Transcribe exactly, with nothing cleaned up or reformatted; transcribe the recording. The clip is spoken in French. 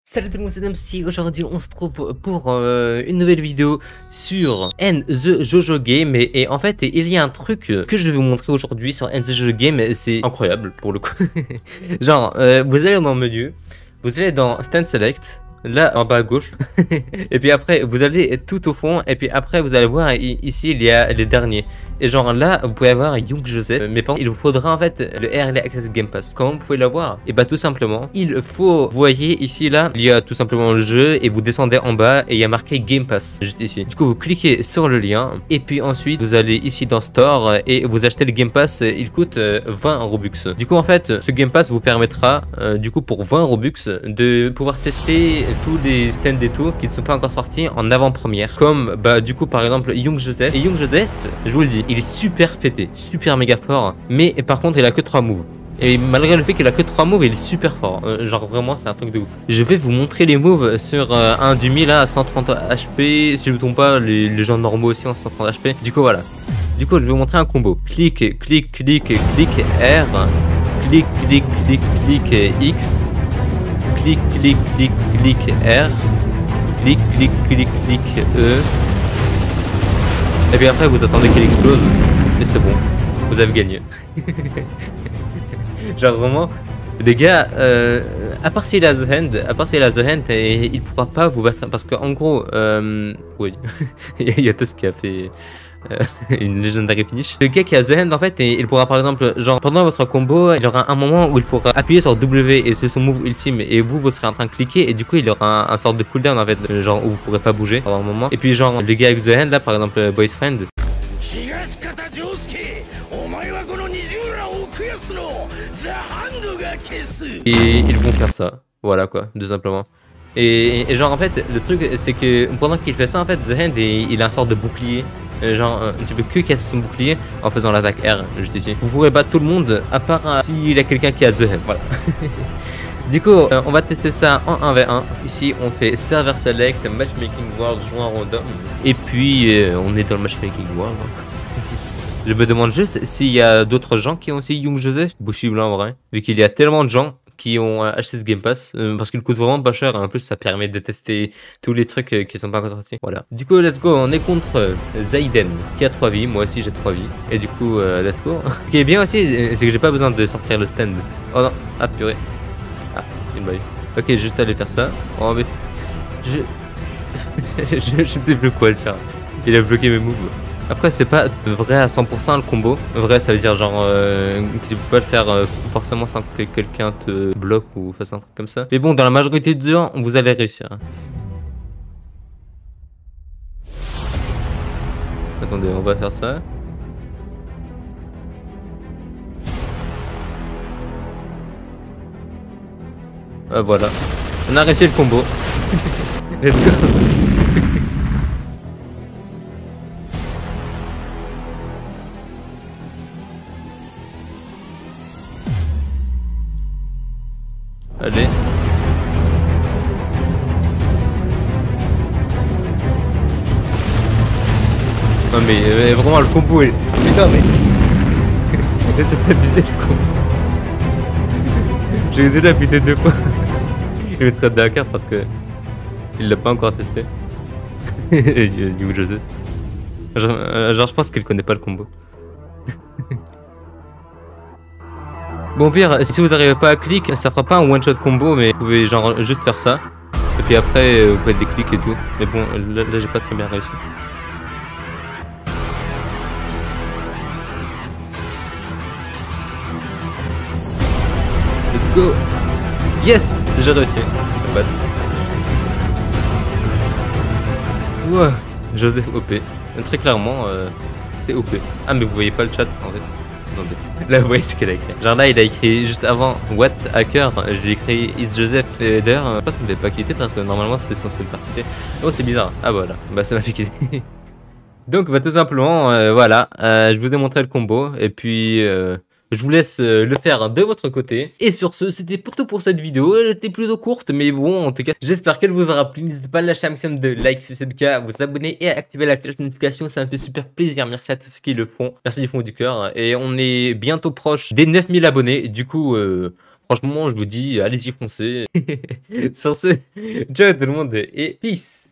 Salut tout le monde, c'est Namsi. Aujourd'hui on se trouve pour euh, une nouvelle vidéo sur End the Jojo Game et, et en fait il y a un truc que je vais vous montrer aujourd'hui sur End the Jojo Game. C'est incroyable pour le coup. Genre euh, vous allez dans le menu, vous allez dans Stand Select, là en bas à gauche. Et puis après vous allez tout au fond et puis après vous allez voir ici il y a les derniers. Et genre là vous pouvez avoir Young Joseph, mais par contre il vous faudra en fait le Early Access Game Pass. Comment vous pouvez l'avoir? Et bah tout simplement il faut, vous voyez ici là il y a tout simplement le jeu et vous descendez en bas et il y a marqué Game Pass juste ici. Du coup vous cliquez sur le lien et puis ensuite vous allez ici dans Store et vous achetez le Game Pass. Il coûte vingt Robux. Du coup en fait ce Game Pass vous permettra euh, du coup pour vingt Robux de pouvoir tester tous les stands et tout qui ne sont pas encore sortis en avant-première, comme bah du coup par exemple Young Joseph. Et Young Joseph, je vous le dis, il est super pété, super méga fort, mais par contre il a que trois moves. Et malgré le fait qu'il a que trois moves, il est super fort. Euh, genre vraiment c'est un truc de ouf. Je vais vous montrer les moves sur euh, un du mille là à cent trente H P. Si je ne me trompe pas, les, les gens normaux aussi en cent trente H P. Du coup voilà. Du coup je vais vous montrer un combo. Clic, clic, clic, clic R. Clic, clic, clic, clic X. Clic, clic, clic, clic R. Clic, clic, clic, clic E. Et puis après vous attendez qu'il explose. Et c'est bon. Vous avez gagné. Genre vraiment, les gars, euh, à part s'il a The Hand, à part s'il a The Hand, et il pourra pas vous battre. Parce qu'en gros, euh, oui, il y a tout ce qui a fait... Euh, une legendary finish. Le gars qui a The Hand en fait, et il pourra par exemple, genre pendant votre combo, il y aura un moment où il pourra appuyer sur W et c'est son move ultime et vous vous serez en train de cliquer et du coup il y aura un, un sort de cooldown en fait, genre où vous pourrez pas bouger pendant un moment. Et puis genre le gars avec The Hand là par exemple Boy's Friend, et ils vont faire ça, voilà quoi, tout simplement. Et, et genre en fait le truc c'est que pendant qu'il fait ça en fait The Hand et, il a un sort de bouclier. Genre, euh, tu peux que casser son bouclier en faisant l'attaque R, juste ici. Vous pourrez battre tout le monde, à part euh, s'il y a quelqu'un qui a The Hand, voilà. Du coup, euh, on va tester ça en un v un. Ici, on fait Server Select, Matchmaking World, joueur random. Et puis, euh, on est dans le Matchmaking World. Je me demande juste s'il y a d'autres gens qui ont aussi Young Joseph. Possible en vrai, vu qu'il y a tellement de gens qui ont acheté ce Game Pass, euh, parce qu'il coûte vraiment pas cher, et en plus ça permet de tester tous les trucs euh, qui sont pas encore sortis. Voilà. Du coup, let's go, on est contre euh, Zayden, qui a trois vies, moi aussi j'ai trois vies, et du coup, euh, let's go. Ce qui est bien aussi, c'est que j'ai pas besoin de sortir le stand. Oh non, ah purée. Ah, une baille. Ok, je vais aller faire ça. Oh mais... Je... je, je sais plus quoi le faire. Il a bloqué mes moves. Après c'est pas vrai à cent pour cent le combo. Vrai ça veut dire genre euh, que tu peux pas le faire euh, forcément sans que quelqu'un te bloque ou fasse un truc comme ça. Mais bon dans la majorité du temps vous allez réussir. Attendez, on va faire ça. Ah voilà. On a réussi le combo. Let's go. Allez. Non mais euh, vraiment le combo est... Putain mais... c'est abusé le combo. J'ai aidé la buter deux fois. Il me traite de la carte parce que... Il l'a pas encore testé. Young Joseph. Genre, euh, genre je pense qu'il connaît pas le combo. Bon pire, si vous arrivez pas à clic, ça fera pas un one shot combo, mais vous pouvez genre juste faire ça. Et puis après vous faites des clics et tout. Mais bon là, là j'ai pas très bien réussi. Let's go. Yes, j'ai réussi. Ouah, Joseph O P. Très clairement euh, c'est O P. Ah mais vous voyez pas le chat en fait. Attendez. Là vous voyez ce qu'il a écrit. Genre là il a écrit juste avant What Hacker. Je lui ai écrit Is Joseph. D'ailleurs euh, ça me fait pas quitter parce que normalement c'est censé me faire quitter. Oh c'est bizarre. Ah voilà. Bah ça m'a fait quitter. Donc bah tout simplement euh, voilà. Euh, je vous ai montré le combo. Et puis euh, je vous laisse euh, le faire de votre côté. Et sur ce, c'était pour tout pour cette vidéo. Elle était plutôt courte, mais bon, en tout cas, j'espère qu'elle vous aura plu. N'hésitez pas à lâcher un maximum de likes si c'est le cas, vous abonner et à activer la cloche de notification. Ça me fait super plaisir. Merci à tous ceux qui le font. Merci du fond du cœur. Et on est bientôt proche des neuf mille abonnés. Du coup, euh, franchement, je vous dis, allez-y, foncez. Sur ce, ciao tout le monde et peace.